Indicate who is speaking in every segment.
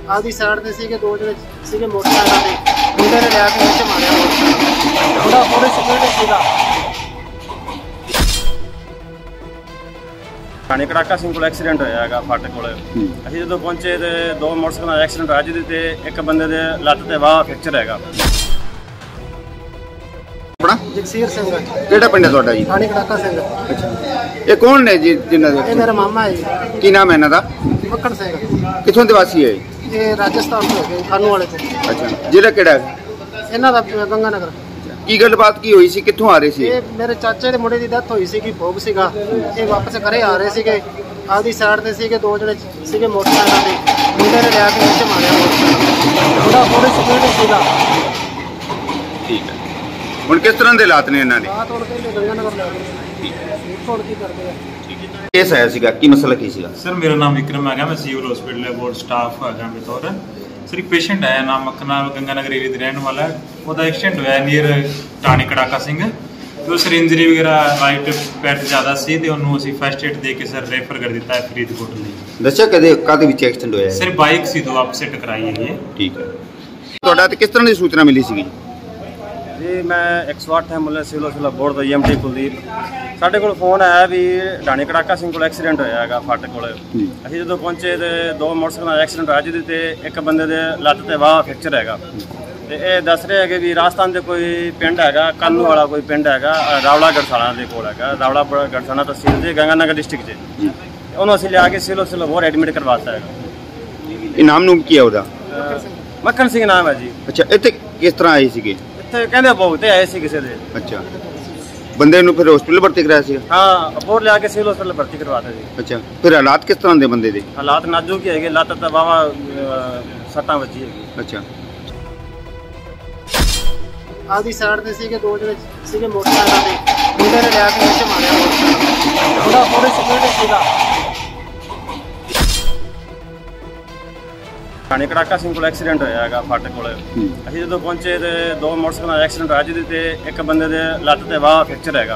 Speaker 1: ਆਦੀ ਸਾਈਡ ਤੇ ਸੀਗੇ ਦੋ ਜਿਹੜੇ ਸੀਗੇ ਮੋਟਰਸਾਈਕਲ ਤੇ ਮੁੰਡੇ ਨੇ ਲਿਆ ਕੇ ਵਿੱਚ ਮਾਰਿਆ ਮੁੰਡਾ ਪੂਰੇ ਸਪੀਡ ਸੀਗਾ।
Speaker 2: ਥਾਣੇ ਕੜਾਕਾ ਸਿੰਘ ਕੋਲ ਐਕਸੀਡੈਂਟ ਹੋਇਆ ਹੈਗਾ ਫਾਟਕ ਕੋਲ। ਅਸੀਂ ਜਦੋਂ ਪਹੁੰਚੇ ਤੇ ਦੋ ਮੋਟਰਸਾਈਕਲਾਂ ਦਾ ਐਕਸੀਡੈਂਟ ਹੋਇਆ ਜਿਹਦੇ ਤੇ ਇੱਕ ਬੰਦੇ ਦੇ ਲੱਤ ਤੇ ਬਾਹ ਫ੍ਰੈਕਚਰ ਹੈਗਾ।
Speaker 3: ਆਪਣਾ
Speaker 1: ਜਗਸੀਰ ਸਿੰਘ
Speaker 3: ਕਿਹੜਾ ਪਿੰਡ ਹੈ ਤੁਹਾਡਾ ਜੀ?
Speaker 1: ਥਾਣੇ ਕੜਾਕਾ ਸਿੰਘ।
Speaker 3: ਅੱਛਾ, ਇਹ ਕੌਣ ਨੇ ਜੀ ਜਿਨ੍ਹਾਂ ਦੇ?
Speaker 1: ਇਹ ਮੇਰਾ ਮਾਮਾ ਹੈ ਜੀ।
Speaker 3: ਕੀ ਨਾਮ ਹੈ ਇਹਨਾਂ ਦਾ?
Speaker 1: ਮੱਖਣ ਸਿੰਘ।
Speaker 3: ਕਿੱਥੋਂ ਦੇ ਵਾਸੀ ਹੈ?
Speaker 1: ਇਹ ਰਾਜਸਥਾਨ ਤੋਂ ਹੈਗੇ ਖਾਨੂ ਵਾਲੇ ਤੋਂ।
Speaker 3: ਅੱਛਾ, ਜ਼ਿਲ੍ਹਾ ਕਿਹੜਾ ਹੈ?
Speaker 1: ਇਹਨਾਂ ਦਾ ਗੰਗਾ ਨਗਰ।
Speaker 3: ਕੀ ਗੱਲਬਾਤ ਕੀ ਹੋਈ ਸੀ? ਕਿੱਥੋਂ ਆ ਰਹੇ ਸੀ?
Speaker 1: ਇਹ ਮੇਰੇ ਚਾਚੇ ਦੇ ਮੁੰਡੇ ਦੀ ਡੈਥ ਹੋਈ ਸੀਗੀ, ਭੋਗ ਸੀਗਾ। ਇਹ ਵਾਪਸ ਘਰੇ ਆ ਰਹੇ ਸੀਗੇ, ਆਦੀ ਸਾਈਡ ਤੇ ਸੀਗੇ ਦੋ ਜਿਹੜੇ ਸੀਗੇ ਮੋਟਰਸਾਈਕਲ ਤੇ ਮੁੰਡੇ ਨੇ ਲਿਆ ਕੇ ਵਿੱਚ ਮਾਰਿਆ ਮੁੰਡਾ ਪੂਰੇ ਸਪੀਡ ਸੀਗਾ।
Speaker 3: ਠੀਕ ਹੈ, ਹੁਣ ਕਿਸ ਤਰ੍ਹਾਂ ਦੇ ਹਾਲਾਤ ਨੇ ਇਹਨਾਂ ਦੇ?
Speaker 1: ਰਾਤ ਹੁਣ ਕਹਿੰਦੇ ਗੰਗਾ ਨਗਰ ਲੈ ਗਏ। ਹੁਣ ਕੀ ਕਰਦੇ ਆ?
Speaker 3: ਕੇਸ ਆਇਆ ਸੀਗਾ, ਕੀ ਮਸਲਾ ਕੀ ਸੀਗਾ?
Speaker 4: सर मेरा नाम विक्रम है, मैं सिविल हॉस्पिटल बोर्ड स्टाफ है बतौर। सर एक पेशेंट है नाम मक्खना गंगानगर एरिया का रहने वाला है। ਉਹਦਾ ਐਕਸੀਡੈਂਟ ਹੋਇਆ ਨੀਅਰ ਟਾਣੀ ਕੜਾਕਾ ਸਿੰਘ ਤੇ ਸਰ ਇੰਜਰੀ ਵਗੈਰਾ ਰਾਈਟ ਪੈਰ ਤੇ ਜ਼ਿਆਦਾ ਸੀ ਤੇ ਉਹਨੂੰ ਅਸੀਂ ਫਸਟ ਏਡ ਦੇ ਕੇ ਸਰ ਰੈਫਰ ਕਰ ਦਿੱਤਾ ਹੈ ਫਰੀਦਕੋਟ ਲਈ।
Speaker 3: ਦੱਸਿਆ ਕਦੇ ਕਾਹਦੇ ਵਿੱਚ ਐਕਸੀਡੈਂਟ ਹੋਇਆ?
Speaker 4: ਸਰ ਬਾਈਕ ਸੀ ਦੋ ਆਪਸੇ ਟਕਰਾਈ ਹੈਗੀ ਹੈ।
Speaker 3: ਠੀਕ ਹੈ, ਤੁਹਾਡਾ ਤੇ ਕਿਸ ਤਰ੍ਹਾਂ ਦੀ ਸੂਚਨਾ ਮਿਲੀ ਸੀਗੀ?
Speaker 2: ਜੀ ਮੈਂ 108 ਐਂਬੂਲੈਂਸ ਸਿਵਲ ਹਸਪਤਾਲ ਬੋਰਡ ਦਾ EMT ਕੁਲਦੀਪ। ਸਾਡੇ ਕੋਲ ਫੋਨ ਆਇਆ ਵੀ ਢਾਣੀ ਕੜਾਕਾ ਸਿੰਘ ਕੋਲ ਐਕਸੀਡੈਂਟ ਹੋਇਆ ਹੈਗਾ ਫਾਟਕ ਕੋਲ। ਅਸੀਂ ਜਦੋਂ ਪਹੁੰਚੇ ਤੇ ਦੋ ਮੋਟਰਸਾਈਕਲਾਂ ਦਾ ਐਕਸੀਡੈਂਟ ਹੋਇਆ ਜਿਹਦੇ ਤੇ ਇੱਕ ਬੰਦੇ ਦੇ ਲੱਤ ਤੇ ਬਾਹ ਫ੍ਰੈਕਚਰ ਹੈਗਾ। ਤੇ ਇਹ ਦੱਸ ਰਹੇ ਹੈਗੇ ਵੀ ਰਾਜਸਥਾਨ ਦੇ ਕੋਈ ਪਿੰਡ ਹੈਗਾ ਕਾਨੂੰ ਵਾਲਾ ਕੋਈ ਪਿੰਡ ਹੈਗਾ ਰਾਵਲਾ ਗੜਸਾਣਾ ਦੇ ਕੋਲ ਹੈਗਾ। ਰਾਵਲਾ ਗੜਸਾਣਾ ਤਹਿਸੀਲ ਦੇ ਗੰਗਾਨਗਰ ਡਿਸਟ੍ਰਿਕਟ 'ਚ। ਉਹਨੂੰ ਅਸੀਂ ਲਿਆ ਕੇ ਸਿਵਲ ਹਸਪਤਾਲ ਹੋਰ ਐਡਮਿਟ ਕਰਵਾਤਾ ਹੈਗਾ।
Speaker 3: ਇਹ ਨਾਮ ਕੀ ਹੈ ਉਹਦਾ?
Speaker 2: ਮੱਖਣ ਸਿੰਘ ਨਾਮ ਹੈ ਜੀ।
Speaker 3: ਅੱਛਾ, ਇੱਥੇ ਕਿਸ ਤਰ੍ਹਾਂ ਆਏ ਸੀਗੇ?
Speaker 2: ਇੱਥੇ ਕਹਿੰਦੇ ਭੋਗ ਤੇ ਆਏ ਸੀ ਕਿਸੇ ਦੇ।
Speaker 3: ਅੱਛਾ, ਬੰਦੇ ਨੂੰ ਫਿਰ ਹਸਪੀਟਲ ਭਰਤੀ ਕਰਾਇਆ ਸੀ?
Speaker 2: ਹਾਂ, ਅਬੋਰ ਲਿਆ ਕੇ ਸਿਵਲ ਹਸਪਤਾਲ ਭਰਤੀ ਕਰਵਾਤਾ ਜੀ।
Speaker 3: ਅੱਛਾ, ਫਿਰ ਹਾਲਾਤ ਕਿਸ ਤਰ੍ਹਾਂ ਦੇ ਬੰਦੇ ਦੇ?
Speaker 2: ਹਾਲਾਤ ਨਾਜ਼ੁਕ ਹੀ ਹੈਗੇ, ਲੱਤ ਤਾਂ ਵਾਵਾ ਸੱਟਾਂ ਵੱਜੀ ਹੈਗੀ।
Speaker 3: ਅੱਛਾ,
Speaker 1: ਆਦੀ ਸਾਈਡ ਤੇ ਸੀਗੇ ਦੋ ਜਿਹੜੇ ਸੀਗੇ ਮੋਟਰਸਾਈਕਲ ਤੇ ਮੁੰਡੇ ਨੇ ਲਿਆ ਕੇ ਵਿੱਚ ਮਾਰਿਆ ਮੁੰਡਾ ਪੂਰੇ ਸਪੀਡ ਸੀਗਾ।
Speaker 2: ਥਾਣੇ ਕੜਾਕਾ ਸਿੰਘ ਕੋਲ ਐਕਸੀਡੈਂਟ ਹੋਇਆ ਹੈਗਾ ਫਾਟਕ ਕੋਲ। ਅਸੀਂ ਜਦੋਂ ਪਹੁੰਚੇ ਤੇ ਦੋ ਮੋਟਰਸਾਈਕਲਾਂ ਦਾ ਐਕਸੀਡੈਂਟ ਹੋਇਆ ਜਿਹਦੇ ਤੇ ਇੱਕ ਬੰਦੇ ਦੇ ਲੱਤ ਤੇ ਬਾਹ ਫ੍ਰੈਕਚਰ ਹੈਗਾ।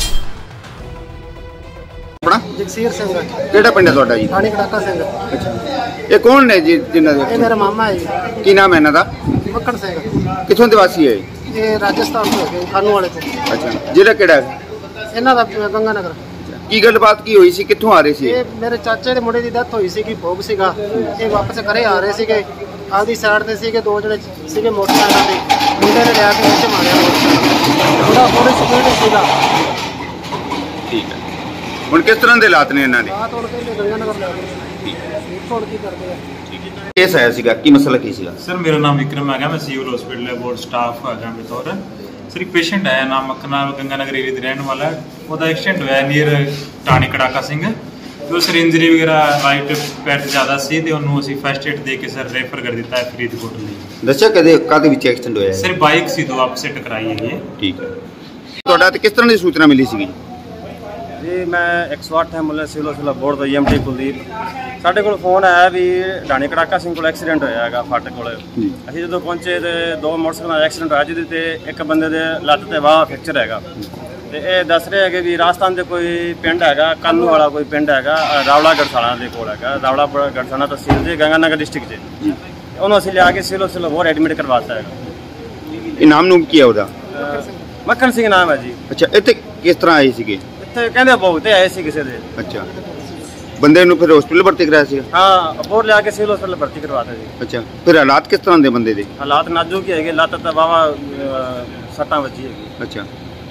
Speaker 3: ਆਪਣਾ
Speaker 1: ਜਗਸੀਰ ਸਿੰਘ
Speaker 3: ਕਿਹੜਾ ਪਿੰਡ ਹੈ ਤੁਹਾਡਾ ਜੀ?
Speaker 1: ਥਾਣੇ ਕੜਾਕਾ ਸਿੰਘ।
Speaker 3: ਅੱਛਾ, ਇਹ ਕੌਣ ਨੇ ਜੀ ਜਿਨ੍ਹਾਂ
Speaker 1: ਇਹ
Speaker 3: ਦੇ?
Speaker 1: ਮੇਰਾ ਮਾਮਾ ਹੈ ਜੀ।
Speaker 3: ਕੀ ਨਾਮ ਹੈ ਇਹਨਾਂ ਦਾ?
Speaker 1: ਮੱਖਣ ਸਿੰਘ।
Speaker 3: ਕਿੱਥੋਂ ਦੇ ਵਾਸੀ ਹੈ?
Speaker 1: ਇਹ ਰਾਜਸਥਾਨ ਤੋਂ ਹੈਗੇ ਖਾਨੂ ਵਾਲੇ ਤੋਂ।
Speaker 3: ਅੱਛਾ, ਜ਼ਿਲ੍ਹਾ ਕਿਹੜਾ ਹੈ?
Speaker 1: ਇਹਨਾਂ ਦਾ ਗੰਗਾ ਨਗਰ।
Speaker 3: ਕੀ ਗੱਲਬਾਤ ਕੀ ਹੋਈ ਸੀ? ਕਿੱਥੋਂ ਆ ਰਹੇ ਸੀ?
Speaker 1: ਇਹ ਮੇਰੇ ਚਾਚੇ ਦੇ ਮੁੰਡੇ ਦੀ ਡੈਥ ਹੋਈ ਸੀਗੀ, ਭੋਗ ਸੀਗਾ। ਇਹ ਵਾਪਸ ਘਰੇ ਆ ਰਹੇ ਸੀਗੇ, ਆਦੀ ਸਾਈਡ ਤੇ ਸੀਗੇ ਦੋ ਜਿਹੜੇ ਸੀਗੇ ਮੋਟਰਸਾਈਕਲ ਤੇ ਮੁੰਡੇ ਨੇ ਲਿਆ ਕੇ ਵਿੱਚ ਮਾਰਿਆ ਮੁੰਡਾ ਪੂਰੇ ਸਪੀਡ ਸੀਗਾ।
Speaker 3: ਠੀਕ ਹੈ, ਹੁਣ ਕਿਸ ਤਰ੍ਹਾਂ ਦੇ ਹਾਲਾਤ ਨੇ ਇਹਨਾਂ ਦੇ?
Speaker 1: ਰਾਤ ਹੁਣ ਕਹਿੰਦੇ ਗੰਗਾ ਨਗਰ ਲੈ ਗਏ। ਹੁਣ ਕੀ ਕਰਦੇ ਆ?
Speaker 3: ਕੇਸ ਆਇਆ ਸੀਗਾ, ਕੀ ਮਸਲਾ ਕੀ ਸੀਗਾ?
Speaker 4: सर मेरा नाम विक्रम है, मैं सिविल हॉस्पिटल बोर्ड स्टाफ है बतौर। सर एक पेशेंट है नाम मक्खना गंगानगर एरिया का रहने वाला है। ਉਹਦਾ ਐਕਸੀਡੈਂਟ ਹੋਇਆ ਨੀਅਰ ਟਾਣੀ ਕੜਾਕਾ ਸਿੰਘ ਤੇ ਸਰ ਇੰਜਰੀ ਵਗੈਰਾ ਰਾਈਟ ਪੈਰ ਤੇ ਜ਼ਿਆਦਾ ਸੀ ਤੇ ਉਹਨੂੰ ਅਸੀਂ ਫਸਟ ਏਡ ਦੇ ਕੇ ਸਰ ਰੈਫਰ ਕਰ ਦਿੱਤਾ ਹੈ ਫਰੀਦਕੋਟ ਲਈ।
Speaker 3: ਦੱਸਿਆ ਕਦੇ ਕਾਹਦੇ ਵਿੱਚ ਐਕਸੀਡੈਂਟ ਹੋਇਆ?
Speaker 4: ਸਰ ਬਾਈਕ ਸੀ ਦੋ ਆਪਸੇ ਟਕਰਾਈ ਹੈਗੀ ਹੈ।
Speaker 3: ਠੀਕ ਹੈ, ਤੁਹਾਡਾ ਤੇ ਕਿਸ ਤਰ੍ਹਾਂ ਦੀ ਸੂਚਨਾ ਮਿਲੀ ਸੀਗੀ?
Speaker 2: ਜੀ ਮੈਂ 108 ਐਂਬੂਲੈਂਸ ਸਿਵਲ ਹਸਪਤਾਲ ਬੋਰਡ ਦਾ EMT ਕੁਲਦੀਪ। ਸਾਡੇ ਕੋਲ ਫੋਨ ਆਇਆ ਵੀ ਢਾਣੀ ਕੜਾਕਾ ਸਿੰਘ ਕੋਲ ਐਕਸੀਡੈਂਟ ਹੋਇਆ ਹੈਗਾ ਫਾਟਕ ਕੋਲ। ਅਸੀਂ ਜਦੋਂ ਪਹੁੰਚੇ ਤੇ ਦੋ ਮੋਟਰਸਾਈਕਲਾਂ ਦਾ ਐਕਸੀਡੈਂਟ ਹੋਇਆ ਜਿਹਦੇ ਤੇ ਇੱਕ ਬੰਦੇ ਦੇ ਲੱਤ ਤੇ ਬਾਹ ਫ੍ਰੈਕਚਰ ਹੈਗਾ। ਤੇ ਇਹ ਦੱਸ ਰਹੇ ਹੈਗੇ ਵੀ ਰਾਜਸਥਾਨ ਦੇ ਕੋਈ ਪਿੰਡ ਹੈਗਾ ਕਾਨੂੰ ਵਾਲਾ ਕੋਈ ਪਿੰਡ ਹੈਗਾ ਰਾਵਲਾ ਗੜਸਾਣਾ ਦੇ ਕੋਲ ਹੈਗਾ। ਰਾਵਲਾ ਗੜਸਾਣਾ ਤਹਿਸੀਲ ਦੇ ਗੰਗਾਨਗਰ ਡਿਸਟ੍ਰਿਕਟ 'ਚ। ਉਹਨੂੰ ਅਸੀਂ ਲਿਆ ਕੇ ਸਿਵਲ ਹਸਪਤਾਲ ਹੋਰ ਐਡਮਿਟ ਕਰਵਾਤਾ ਹੈਗਾ।
Speaker 3: ਇਹ ਨਾਮ ਕੀ ਹੈ ਉਹਦਾ?
Speaker 2: ਮੱਖਣ ਸਿੰਘ ਨਾਮ ਹੈ ਜੀ।
Speaker 3: ਅੱਛਾ, ਇੱਥੇ ਕਿਸ ਤਰ੍ਹਾਂ ਆਏ ਸੀਗੇ?
Speaker 2: ਇੱਥੇ ਕਹਿੰਦੇ ਭੋਗ ਤੇ ਆਏ ਸੀ ਕਿਸੇ ਦੇ।
Speaker 3: ਅੱਛਾ, ਬੰਦੇ ਨੂੰ ਫਿਰ ਹਸਪੀਟਲ ਭਰਤੀ ਕਰਾਇਆ ਸੀ?
Speaker 2: ਹਾਂ, ਅਬੋਰ ਲਿਆ ਕੇ ਸਿਵਲ ਹਸਪਤਾਲ ਭਰਤੀ ਕਰਵਾਤਾ ਜੀ।
Speaker 3: ਅੱਛਾ, ਫਿਰ ਹਾਲਾਤ ਕਿਸ ਤਰ੍ਹਾਂ ਦੇ ਬੰਦੇ ਦੇ?
Speaker 2: ਹਾਲਾਤ ਨਾਜ਼ੁਕ ਹੀ ਹੈਗੇ, ਲੱਤ ਤਾਂ ਵਾਵਾ ਸੱਟਾਂ ਵੱਜੀ ਹੈਗੀ।
Speaker 3: ਅੱਛਾ,